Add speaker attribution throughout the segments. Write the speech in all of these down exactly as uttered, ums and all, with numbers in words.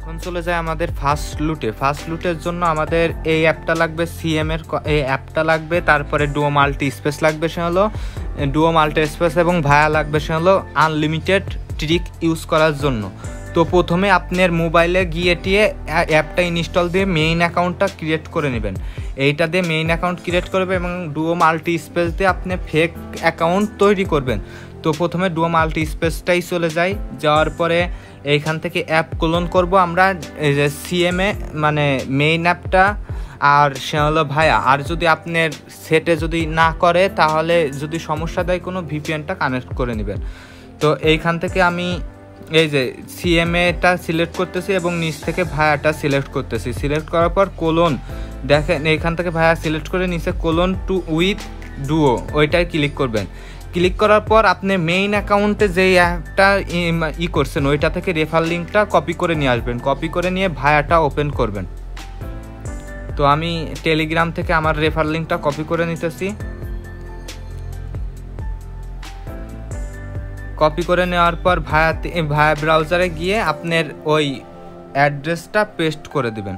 Speaker 1: এখন চলে যায় আমাদের ফার্স্ট লুটে। ফার্স্ট লুটের জন্য আমাদের এই অ্যাপটা লাগবে, সিএম এর এই অ্যাপটা লাগবে, তারপরে ডুও মাল্টি স্পেস লাগবে, সে হলো ডুও মাল্টি স্পেস, এবং ভায়া লাগবে সে হলো আনলিমিটেড ট্রিক ইউজ করার জন্য। তো প্রথমে আপনার মোবাইলে গিয়ে টিয়ে অ্যাপটা ইনস্টল দিয়ে মেইন অ্যাকাউন্টটা ক্রিয়েট করে নেবেন। এইটা দিয়ে মেইন অ্যাকাউন্ট ক্রিয়েট করবে এবং ডুও মাল্টি স্পেস দিয়ে আপনি ফেক অ্যাকাউন্ট তৈরি করবেন। তো প্রথমে ডুও মাল্টি স্পেসটাই চলে যাই, যাওয়ার পরে এইখান থেকে অ্যাপ ক্লোন করব আমরা, এই যে সিএমএ মানে মেইন অ্যাপটা, আর সে হলো ভায়া। আর যদি আপনার সেটে যদি না করে তাহলে যদি সমস্যা দেয় কোনো, ভিপিএনটা কানেক্ট করে নেবেন। তো এইখান থেকে আমি এই যে সিএমএটা সিলেক্ট করতেছি এবং নিচ থেকে ভায়াটা সিলেক্ট করতেছি। সিলেক্ট করার পর কোলন দেখেন, এইখান থেকে ভায়া সিলেক্ট করে নিচে কোলন টু উইথ ডুও ওইটাই ক্লিক করবেন। ক্লিক করার পর আপনি মেইন অ্যাকাউন্টে যেই অ্যাপটা ই করছেন ওইটা থেকে রেফার লিঙ্কটা কপি করে নিয়ে আসবেন। কপি করে নিয়ে ভায়াটা ওপেন করবেন। তো আমি টেলিগ্রাম থেকে আমার রেফার লিঙ্কটা কপি করে নিতেছি। কপি করে নেওয়ার পর ভায়া ভায়া ব্রাউজারে গিয়ে আপনার ওই অ্যাড্রেসটা পেস্ট করে দিবেন।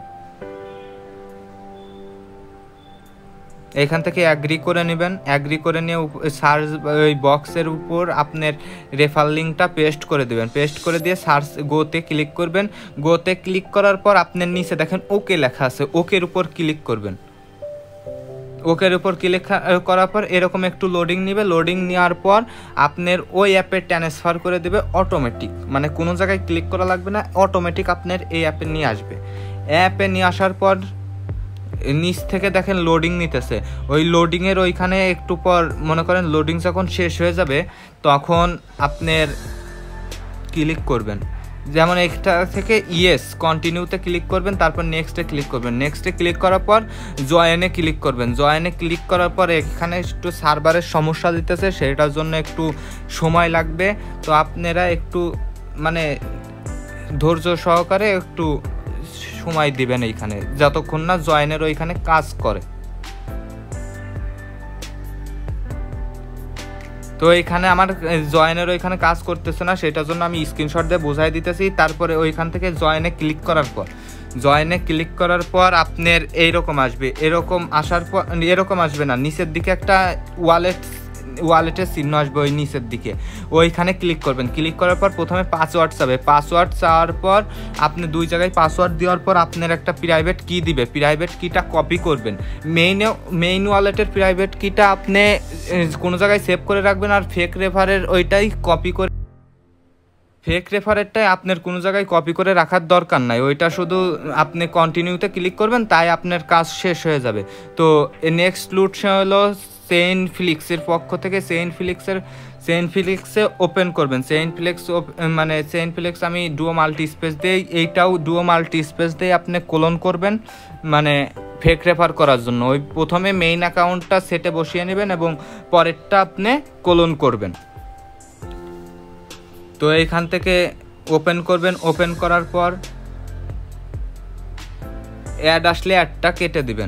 Speaker 1: এখান থেকে অ্যাগ্রি করে নেবেন। অ্যাগ্রি করে নিয়ে সার্চ ওই বক্সের উপর আপনার রেফার লিঙ্কটা পেস্ট করে দেবেন। পেস্ট করে দিয়ে সার্চ গোতে ক্লিক করবেন। গোতে ক্লিক করার পর আপনার নিচে দেখেন ওকে লেখা আছে, ওকের উপর ক্লিক করবেন। ওকের উপর ক্লিক করার পর এরকম একটু লোডিং নেবে। লোডিং নেওয়ার পর আপনার ওই অ্যাপে ট্রান্সফার করে দেবে অটোমেটিক, মানে কোনো জায়গায় ক্লিক করা লাগবে না, অটোমেটিক আপনার এই অ্যাপে নিয়ে আসবে। অ্যাপে নিয়ে আসার পর নিচ থেকে দেখেন লোডিং নিতেছে। ওই লোডিংয়ের ওইখানে একটু পর মনে করেন লোডিং যখন শেষ হয়ে যাবে তখন আপনার ক্লিক করবেন। যেমন একটা থেকে ইয়েস কন্টিনিউতে ক্লিক করবেন, তারপর নেক্সটে ক্লিক করবেন। নেক্সটে ক্লিক করার পর জয়েনে ক্লিক করবেন। জয়েনে ক্লিক করার পর এখানে একটু সার্ভারের সমস্যা দিতেছে, সেটার জন্য একটু সময় লাগবে। তো আপনারা একটু মানে ধৈর্য সহকারে একটু সময় দিবেন এইখানে, যতক্ষণ না জয়েনের ওইখানে কাজ করে। তো এইখানে আমার জয়েনের ওইখানে কাজ করতেছে না, সেটার জন্য আমি স্ক্রিনশট দিয়ে বোঝাই দিতেছি। তারপরে ওইখান থেকে জয়েনে ক্লিক করার পর জয়েনে ক্লিক করার পর আপনার এইরকম আসবে। এরকম আসার পর এরকম আসবে না, নিচের দিকে একটা ওয়ালেট ওয়ালেটের চিহ্ন আসবে ওই নিচের দিকে, ওইখানে ক্লিক করবেন। ক্লিক করার পর প্রথমে পাসওয়ার্ড চাবে। পাসওয়ার্ড চাওয়ার পর আপনি দুই জায়গায় পাসওয়ার্ড দেওয়ার পর আপনার একটা প্রাইভেট কি দিবে, প্রাইভেট কিটা কপি করবেন। মেইনে মেইন ওয়ালেটের প্রাইভেট কিটা আপনি কোনো জায়গায় সেভ করে রাখবেন, আর ফেক রেফারের ওইটাই কপি করে ফেক রেফারেরটাই আপনার কোনো জায়গায় কপি করে রাখার দরকার নাই, ওইটা শুধু আপনি কন্টিনিউতে ক্লিক করবেন, তাই আপনার কাজ শেষ হয়ে যাবে। তো নেক্সট লুট সে হলো চেইন ফ্লিক্সের পক্ষ থেকে। চেইন ফ্লিক্সের চেইন ফ্লিক্সে ওপেন করবেন। চেইন ফ্লিক্স মানে চেইন ফ্লিক্স আমি ডুও মাল্টি স্পেস দিয়ে, এইটাও ডুও মাল্টি স্পেস দিয়ে আপনি কোলন করবেন, মানে ফেক রেফার করার জন্য। ওই প্রথমে মেইন অ্যাকাউন্টটা সেটে বসিয়ে নেবেন এবং পরেরটা আপনি কোলন করবেন। তো এইখান থেকে ওপেন করবেন। ওপেন করার পর অ্যাড আসলে অ্যাডটা কেটে দিবেন।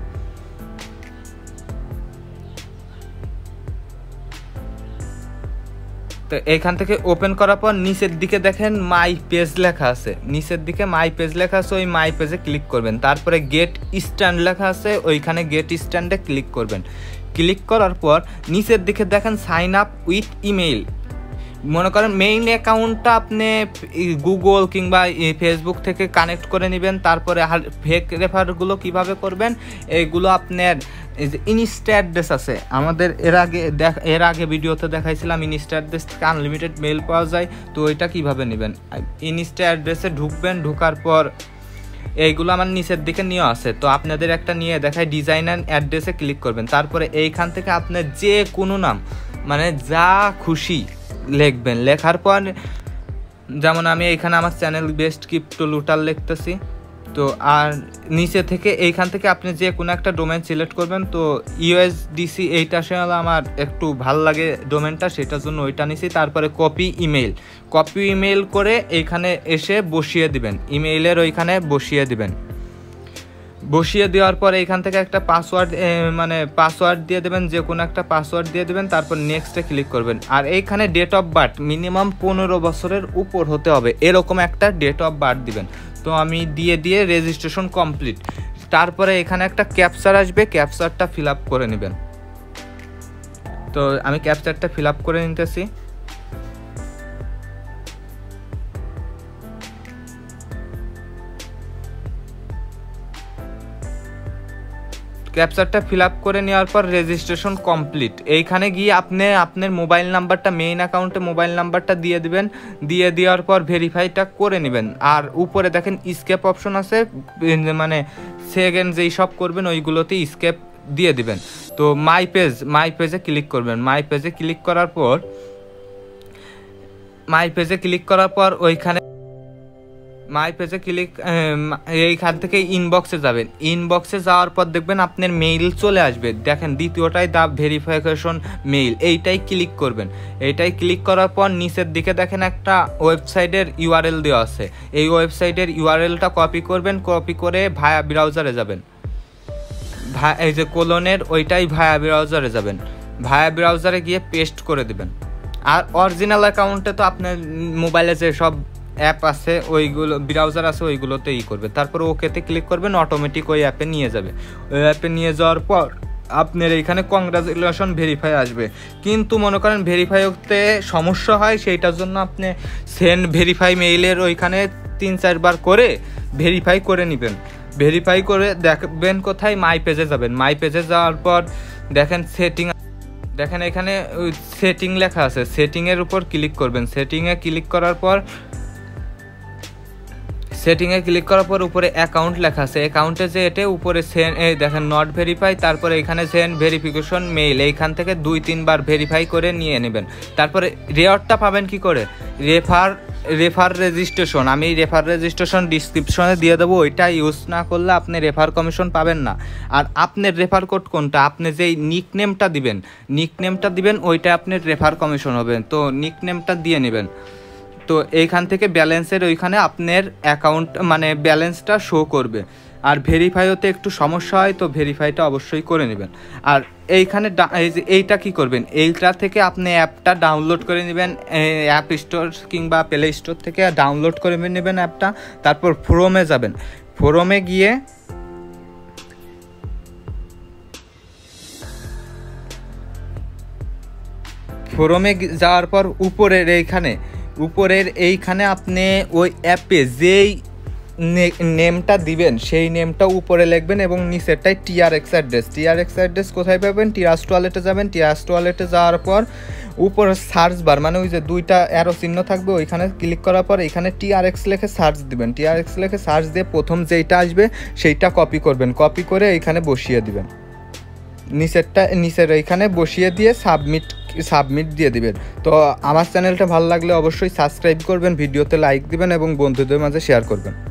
Speaker 1: তো এইখান থেকে ওপেন করার পর নিচের দিকে দেখেন মাই পেজ লেখা আছে, নিচের দিকে মাই পেজ লেখা আছে, ওই মাই পেজে ক্লিক করবেন। তারপরে গেট স্ট্যান্ড লেখা আছে, ওইখানে গেট স্ট্যান্ডে ক্লিক করবেন। ক্লিক করার পর নিচের দিকে দেখেন সাইন আপ উইথ ইমেইল। মনে করেন মেইন অ্যাকাউন্টটা আপনি গুগল কিংবা ফেসবুক থেকে কানেক্ট করে নেবেন। তারপরে ফেক রেফারগুলো কিভাবে করবেন এইগুলো আপনার ইনস্টা অ্যাড্রেস আছে আমাদের, এর আগে এর আগে ভিডিওতে দেখাইছিলাম ইনস্টা অ্যাড্রেস থেকে আনলিমিটেড মেল পাওয়া যায়। তো ওইটা কিভাবে নেবেন, ইনস্টা অ্যাড্রেসে ঢুকবেন। ঢোকার পর এইগুলো আমার নিচের দিকে নিয়ে আসে, তো আপনাদের একটা নিয়ে দেখায় ডিজাইন অ্যান্ড অ্যাড্রেসে ক্লিক করবেন। তারপরে এইখান থেকে আপনার যে কোনো নাম মানে যা খুশি লিখবেন। লেখার পর যেমন আমি এইখানে আমার চ্যানেল বেস্ট ক্রিপ্টো লুটার লিখতেছি। তো আর নিচে থেকে এইখান থেকে আপনি যে কোনো একটা ডোমেন সিলেক্ট করবেন। তো ইউএসডিসি এইটা আসলে আমার একটু ভাল লাগে ডোমেনটা, সেটার জন্য ওইটা নিছি। তারপরে কপি ইমেল, কপি ইমেল করে এইখানে এসে বসিয়ে দিবেন, ইমেইলের ওইখানে বসিয়ে দিবেন। বসিয়ে দেওয়ার পর এইখান থেকে একটা পাসওয়ার্ড মানে পাসওয়ার্ড দিয়ে দেবেন, যে কোনো একটা পাসওয়ার্ড দিয়ে দেবেন, তারপর নেক্সটে ক্লিক করবেন। আর এইখানে ডেট অফ বার্থ মিনিমাম পনেরো বছরের উপর হতে হবে, এরকম একটা ডেট অফ বার্থ দিবেন। তো আমি দিয়ে দিয়ে রেজিস্ট্রেশন কমপ্লিট। তারপরে এখানে একটা ক্যাপচার আসবে, ক্যাপচারটা ফিল আপ করে নেবেন। তো আমি ক্যাপচারটা ফিল আপ করে নিতেছি। ক্যাপচারটা ফিল আপ করে নেওয়ার পর রেজিস্ট্রেশন কমপ্লিট। এইখানে গিয়ে আপনি আপনার মোবাইল নাম্বারটা, মেইন অ্যাকাউন্টে মোবাইল নাম্বারটা দিয়ে দিবেন। দিয়ে দেওয়ার পর ভেরিফাইটা করে নেবেন। আর উপরে দেখেন স্কেপ অপশন আছে, মানে সেকেন্ড যেই সব করবেন ওইগুলোতে স্কেপ দিয়ে দিবেন। তো মাই পেজ মাই পেজে ক্লিক করবেন। মাই পেজে ক্লিক করার পর মাই পেজে ক্লিক করার পর ওইখানে মাই পেজে ক্লিক এইখান থেকে ইনবক্সে যাবেন। ইনবক্সে যাওয়ার পর দেখবেন আপনার মেইল চলে আসবে। দেখেন দ্বিতীয়টাই দা ভেরিফিকেশন মেইল, এইটাই ক্লিক করবেন। এইটাই ক্লিক করার পর নিচের দিকে দেখেন একটা ওয়েবসাইটের ইউআরএল দেওয়া আছে। এই ওয়েবসাইটের ইউআরএলটা কপি করবেন। কপি করে ভায়া ব্রাউজারে যাবেন। ভা এই যে কোলনের ওইটাই ভায়া ব্রাউজারে যাবেন। ভায়া ব্রাউজারে গিয়ে পেস্ট করে দেবেন। আর অরিজিনাল অ্যাকাউন্টে তো আপনার মোবাইলে যে সব অ্যাপ আছে ওইগুলো, ব্রাউজার আছে ওইগুলোতে ই করবে। তারপর ওকেতে ক্লিক করবেন, অটোমেটিক ওই অ্যাপে নিয়ে যাবে। ওই অ্যাপে নিয়ে যাওয়ার পর আপনার এইখানে কংগ্রাচুলেশন ভেরিফাই আসবে। কিন্তু মনে করেন ভেরিফাই হতে সমস্যা হয়, সেইটার জন্য আপনি সেন্ড ভেরিফাই মেইলের ওইখানে তিন চারবার করে ভেরিফাই করে নেবেন। ভেরিফাই করে দেখবেন কোথায়, মাই পেজে যাবেন। মাই পেজে যাওয়ার পর দেখেন সেটিং, দেখেন এখানে সেটিং লেখা আছে, সেটিংয়ের উপর ক্লিক করবেন। সেটিংয়ে ক্লিক করার পর সেটিংয়ে ক্লিক করার পর উপরে অ্যাকাউন্ট লেখা আছে। অ্যাকাউন্টে যে এটা উপরে সেন্ড, এই দেখেন নট ভেরিফাই, তারপরে এখানে সেন্ড ভেরিফিকেশন মেইল, এইখান থেকে দুই তিনবার ভেরিফাই করে নিয়ে নেবেন। তারপরে রেওয়ার্ডটা পাবেন কি করে, রেফার রেফার রেজিস্ট্রেশন। আমি রেফার রেজিস্ট্রেশন ডিসক্রিপশনে দিয়ে দেবো, ওইটা ইউজ না করলে আপনি রেফার কমিশন পাবেন না। আর আপনার রেফার কোড কোনটা, আপনি যেই নিকনেমটা দিবেন নিকনেমটা দিবেন ওইটা আপনার রেফার কমিশন হবে। তো নিকনেমটা দিয়ে নেবেন। তো এইখান থেকে ব্যালেন্সের ওইখানে আপনার অ্যাকাউন্ট মানে ব্যালেন্সটা শো করবে। আর ভেরিফাই হতে একটু সমস্যা হয়, তো ভেরিফাইটা অবশ্যই করে নেবেন। আর এইখানে এইটা কি করবেন, এইটা থেকে আপনি অ্যাপটা ডাউনলোড করে নেবেন, অ্যাপ স্টোর কিংবা প্লে স্টোর থেকে ডাউনলোড করে নেবেন অ্যাপটা। তারপর ফোরমে যাবেন। ফোরমে গিয়ে ফোরমে যাওয়ার পর উপরের এইখানে উপরের এইখানে আপনি ওই অ্যাপে যেই নেমটা দিবেন সেই নেমটা উপরে লিখবেন এবং নিচেরটাই টিআরএক্স অ্যাড্রেস। টিআরএক্স অ্যাড্রেস কোথায় পাবেন, টিআরএক্স ওয়ালেটে যাবেন। টিআরএক্স ওয়ালেটে যাওয়ার পর উপরে সার্চ বার মানে ওই যে দুইটা অ্যারো চিহ্ন থাকবে, ওইখানে ক্লিক করার পর এখানে টিআরএক্স লিখে সার্চ দিবেন। টিআরএক্স লিখে সার্চ দিয়ে প্রথম যেইটা আসবে সেইটা কপি করবেন। কপি করে এইখানে বসিয়ে দিবেন। নিচেরটা নিচের এইখানে বসিয়ে দিয়ে সাবমিট সাবমিট দিয়ে দিবেন। তো আমার চ্যানেলটা ভালো লাগলে অবশ্যই সাবস্ক্রাইব করবেন, ভিডিওতে লাইক দিবেন এবং বন্ধুদের মাঝে শেয়ার করবেন।